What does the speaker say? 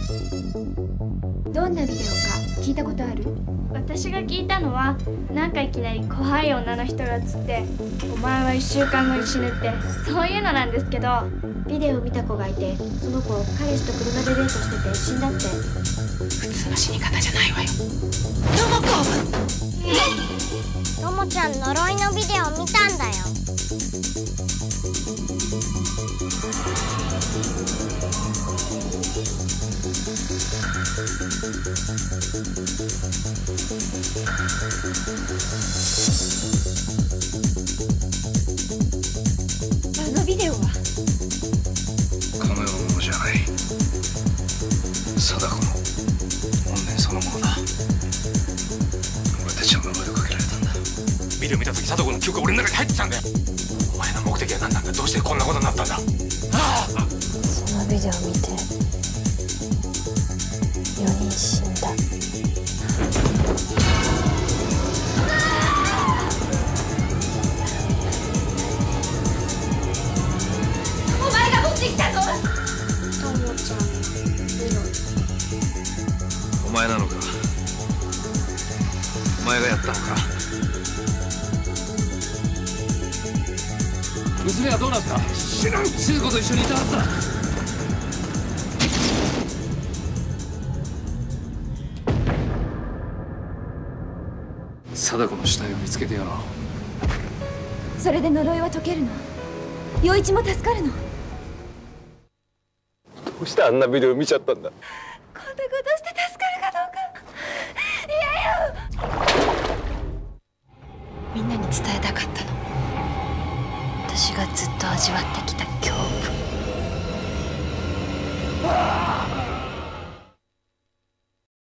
どんなビデオか聞いたことある？ 私が聞いたのは、なんかいきなり怖い女の人が映って「お前は1週間後に死ぬ」ってそういうのなんですけど。 ビデオを見た子がいて、その子彼氏と車でデートしてて死んだって。 普通の死に方じゃないわよ。 ともちゃん呪いのビデオ見たんだよ。 あのビデオはこの世のものじゃない。貞子の怨念そのものだ。俺たちは呪いをかけられたんだ。 ビデオ見た時貞子の記憶が俺の中に入ってたんだよ。お前の目的は何なんだ。どうしてこんなことになったんだ。 そのビデオ見て4人死んだ。 お前が持ってきたぞ。 ともちゃんお前なのか。お前がやったのか。 娘はどうなった？知らん。静子と一緒にいたはずだ。 貞子の死体を見つけてやろう。 それで呪いは解けるの？陽一も助かるの？ どうしてあんなビデオ見ちゃったんだ。 こんなことして助かるかどうか嫌よ。 みんなに伝えたかったの。私がずっと味わってきた恐怖。